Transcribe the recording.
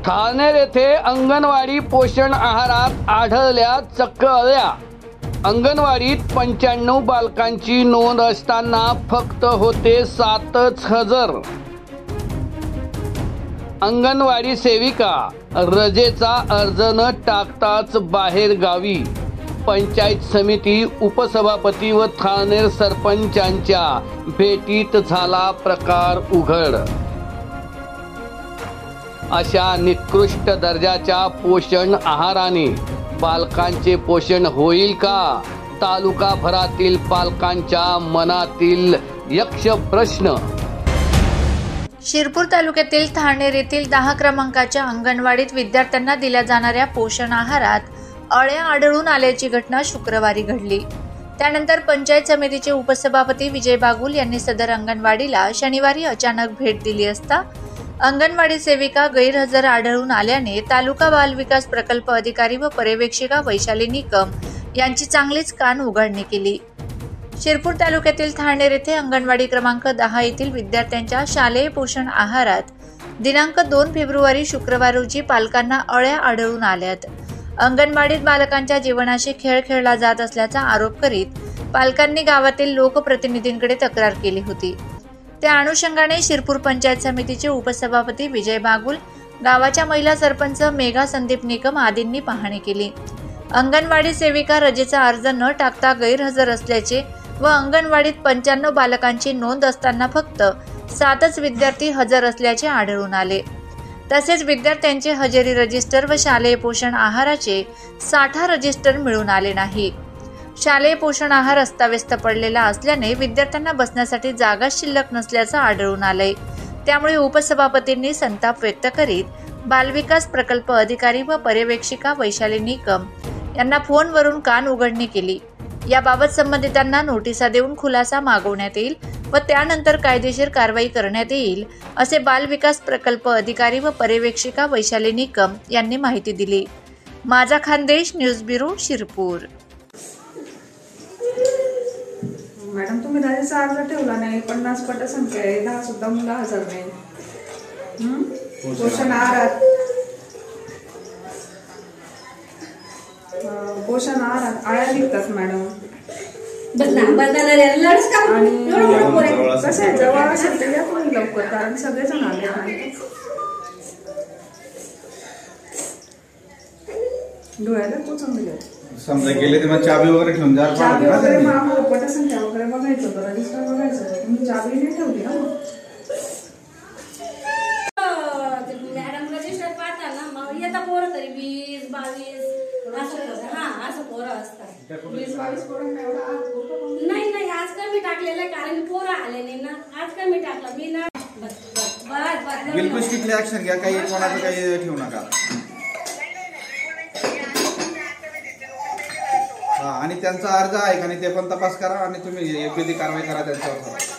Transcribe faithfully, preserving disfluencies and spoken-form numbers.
ठाणे येथे अंगणवाडी पोषण आहारात आढळल्या चक्क अळ्या. अंगणवाडीत पंच्याण्णव बालकांची नोंद असताना फक्त होते सातच हजर. अंगणवाडी सेविका रजेचा अर्ज न टाकताच बाहेर गावी. पंचायत समिती उपसभापती व ठाणे सरपंचांच्या भेटीत झाला प्रकार उघड. अशा निकृष्ट दर्जाच्या पोषण आहाराने बालकांचे पोषण होईल का? तालुकाभरातील पालकांच्या मनातील यक्ष प्रश्न. शिरपूर तालुक्यातील ठाणेर येथील दहा क्रमांकाच्या अंगणवाडीत विद्यार्थ्यांना दिल्या जाणाऱ्या पोषण आहारात अळ्या आढळून आल्याची घटना शुक्रवारी घडली. त्यानंतर पंचायत समितीचे उपसभापती विजय बागुल यांनी सदर अंगणवाडीला शनिवारी अचानक भेट दिली असता अंगणवाडी सेविका गैरहजर आढळून आल्याने तालुका बाल विकास प्रकल्प अधिकारी व पर्यवेक्षिका वैशाली निकम यांची चांगलीच कान उघडणी केली. शिरपूर तालुक्यातील ठाणेर येथे अंगणवाडी क्रमांक दहा येथील विद्यार्थ्यांच्या शालेय पोषण आहारात दिनांक दोन फेब्रुवारी शुक्रवार रोजी पालकांना अळ्या आढळून आल्यात. अंगणवाडीत बालकांच्या जीवनाशी खेळ खेळला जात असल्याचा आरोप करीत पालकांनी गावातील लोकप्रतिनिधींकडे तक्रार केली होती. त्या अनुषंगाने शिरपूर पंचायत समितीचे उपसभापती विजय बागुल, गावाच्या महिला सरपंच मेघा संदीप निकम आदींनी पाहणी केली. अंगणवाडी सेविका रजेचा अर्ज न टाकता गैरहजर असल्याचे व अंगणवाडीत पंच्याण्णव बालकांची नोंद असताना फक्त सातच विद्यार्थी हजर असल्याचे आढळून आले. तसेच विद्यार्थ्यांचे हजेरी रजिस्टर व शालेय पोषण आहाराचे साठा रजिस्टर मिळून आले नाही. शालेय पोषण आहार अस्ताव्यस्त पडलेला असल्याने विद्यार्थ्यांना बसण्यासाठी जागा शिल्लक नसल्याचं आढळून आलंय. त्यामुळे उपसभापतींनी संताप व्यक्त करीत बालविकास प्रकल्प अधिकारी व पर्यवेक्षिका वैशाली निकम यांना फोनवरून कान उघडणी केली. याबाबत संबंधितांना नोटिसा देऊन खुलासा मागवण्यात येईल व त्यानंतर कायदेशीर कारवाई करण्यात येईल असे बालविकास प्रकल्प अधिकारी व पर्यवेक्षिका वैशाली निकम यांनी माहिती दिली. माझा Khandesh news bureau Shirpur. Madam, तुम्ही रजेचा अर्ज ठेवला नाही. पन्नास पटसंख्या आहे, दहा सुद्धा मुलं हजर नाही. पोषण आहारात पोषण आहारात आळ्या निघतात मॅडम. आणि कसं आहे, जवळ असेल तर या कोणी लवकर, कारण सगळेजण आले नाही. डोळ्याला पोचून दिले समजा गेले तर मग चाबी वगैरे ठेवून जा. चाबी वगैरे मग आम्हाला पटसंख्या वगैरे बघायचं होतं, रजिस्टर बघायचं होतं. तुम्ही चाबी नाही ठेवली ना. मॅडम रजिस्टर पाहता ना, मग येता पोरं तरी वीस बावीस असं. हा, असं पोरं असतात. वीस बावीस पोरं नाही नाही, आज कमी टाकलेलं आहे कारण पोरं आले नाही ना. आज कमी टाकला मी ना. बिलकुल स्ट्रिक्टली ऍक्शन घ्या. काही कोणाचं काही ठेवू नका. हा, आणि त्यांचा अर्ज आहे का नाही ते पण तपास करा आणि तुम्ही योग्य ती कारवाई करा त्यांच्यावर.